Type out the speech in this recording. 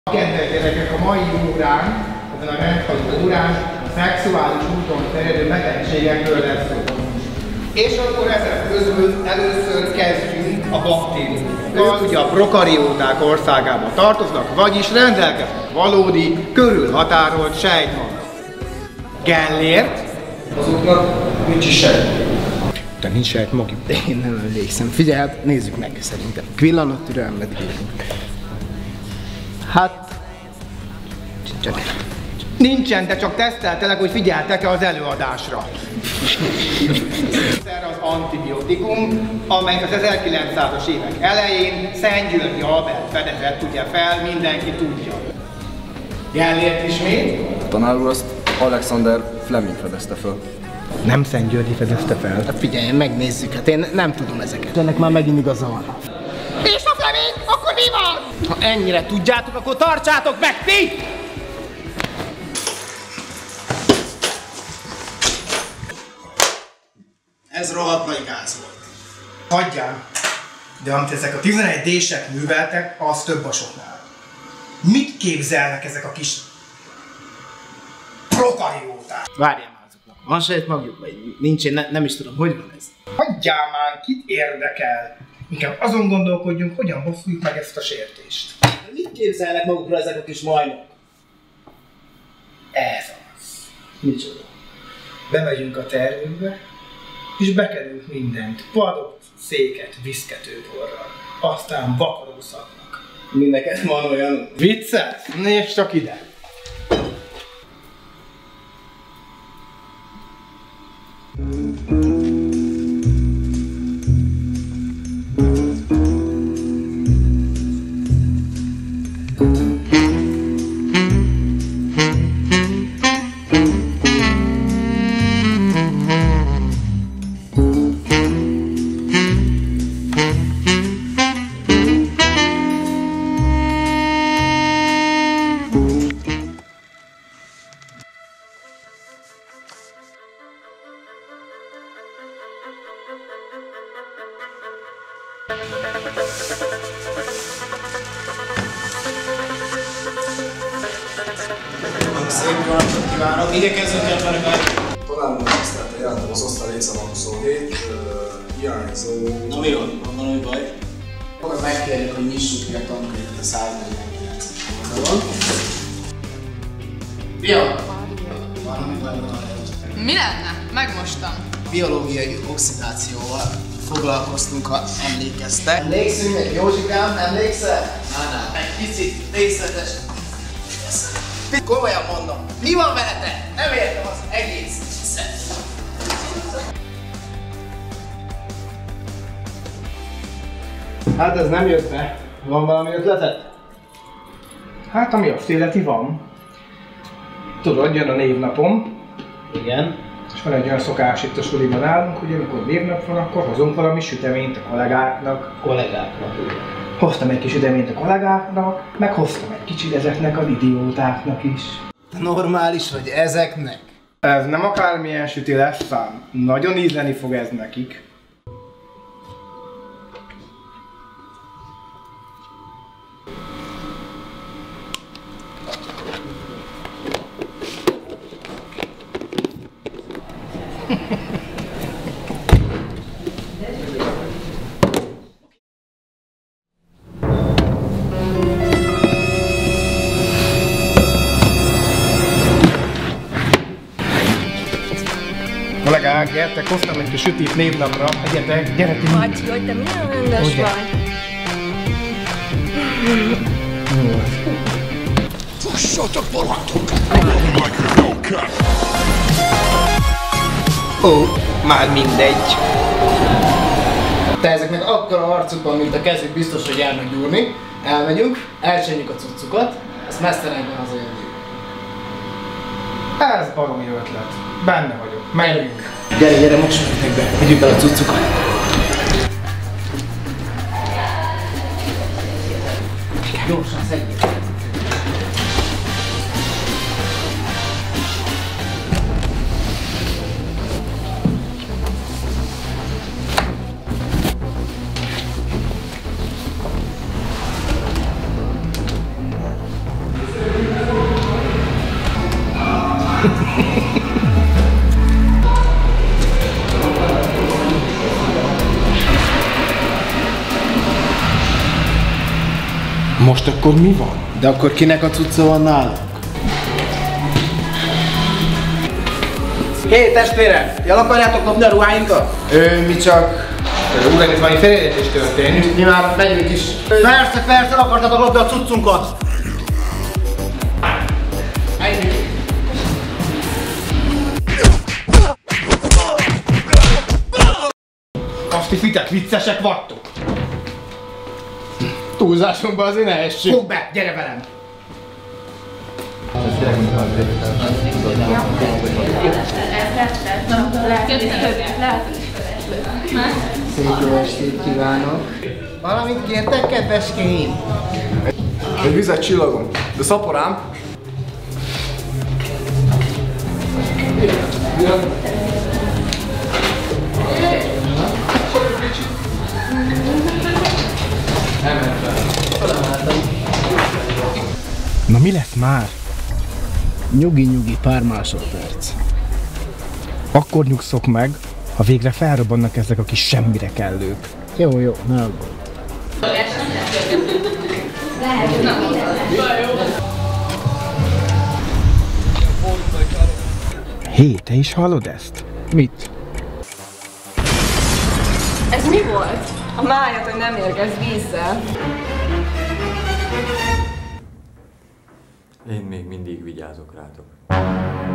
Kedves gyerekek, a mai órán, ezen a rendhagyó órán a szexuális úton terjedő betegségekről lesz szó. És akkor ezek közül először kezdjünk a baktériumokkal. Ugye a prokarióták országába tartoznak, vagyis rendelkeznek valódi, körülhatárolt sejtmag. Gellért. Azoknak nincs is sejt. De nincs sejtmagjuk. Én nem emlékszem. Figyelj, hát nézzük meg szerintem. Pillanat türelmet kérünk. Hát... Nincsen, de csak teszteltelek, hogy figyeltek-e az előadásra. Ez az antibiotikum, amelyet az 1900-as évek elején Szent-Györgyi Albert fedezett ugye fel, mindenki tudja. Gellért ismét? A tanár úr azt Alexander Fleming fedezte fel. Nem Szent-Györgyi fedezte fel. Hát figyelj, megnézzük, hát én nem tudom ezeket. Ennek már megint igaza van. És a Fleming? Akkor mi van? Ha ennyire tudjátok, akkor tartsátok meg ti! Ez rohadt nagy gáz volt. Hagyján! De amit ezek a 11D-sek műveltek, az több a soknál. Mit képzelnek ezek a kis prokarióták? Várjál már azoknak. Van sejtmagjuk, vagy nincs, én nem is tudom, hogy van ez. Hagyjál már, kit érdekel? Inkább azon gondolkodjunk, hogyan bosszuljuk meg ezt a sértést. Mit képzelnek magukra ezek a kis majmok? Ez az. Micsoda? Bemegyünk a tervünkbe, és bekerünk mindent. Padot, széket, viszketőporral. Aztán vakarószaknak. Mindenket van olyan... Vicces? Nézd csak ide! Szép jó napot kívánok! Igyekezzünk emberek meg! Talán tisztelte jelentem az osztály létszám 27, hiányzó... Na mi van? Van valami baj? Akkor megkérjük, hogy nyissuk ki a tankönyvet a 149. oldalon. Bia! Valami baj van. Mi lenne? Megmostam. Biológiai oxidációval foglalkoztunk, ha emlékeztek. Emlékszünk még, Józsikám? Emlékszel? Nem. Egy picit részletes. Komolyan mondom, mi van veletek? Nem értem az egész szet. Hát ez nem jött be. Van valami ötleted? Hát ami azt illeti van. Tudod, jön a névnapom. Igen. És van egy olyan szokás itt a suliban nálunk, hogy amikor névnap van, akkor hozunk valami süteményt a kollégáknak. Kollégáknak. Hoztam egy kis süteményt a kollégáknak, meg hoztam egy kicsit ezeknek az idiótáknak is. Normális vagy ezeknek? Ez nem akármilyen süti lesz szám. Nagyon ízleni fog ez nekik. Kollégák, gyertek, hoztam egy kis sütit névnapra. Egyetek, gyere ti! Bacsi, hogy te milyen rendes Ugye? vagy. Fussatok, barátok! Ó, már mindegy. Te ezeknek akkora arcuk van, mint a kezük, biztos, hogy járnak gyúrni. Elmegyünk, elcsenjük a cuccukat, ezt mesztelenken hazajönjük. Ez baromi ötlet. Benne vagyok. Menjünk. Gyere, gyere, mossanak meg be, vigyük el a cuccukat. Gyorsan szedjük. Most akkor mi van? De akkor kinek a cucca van nálunk? Hé, testvérem! El akarjátok lopni a ruháinkat? Mi csak... Úr, itt valami félreértés történt. Mi már megyünk is. Persze, akartatok lopni a cuccunkat! Azt hiszitek, viccesek vagytok? Túlzásomban azért ne essük. Fogd be, gyere velem! Szép jó estét kívánok. Valamit kértek, kedveskéim? Egy vizet csillagom, de szaporám. Na mi lesz már? Nyugi, pár másodperc. Akkor nyugszok meg, ha végre felrobbannak ezek a kis semmire kellők. Jó, ne aggódj. Hé, te is hallod ezt? Mit? Ez mi volt? A májat, hogy nem érgez vízzel. Én még mindig vigyázok rátok.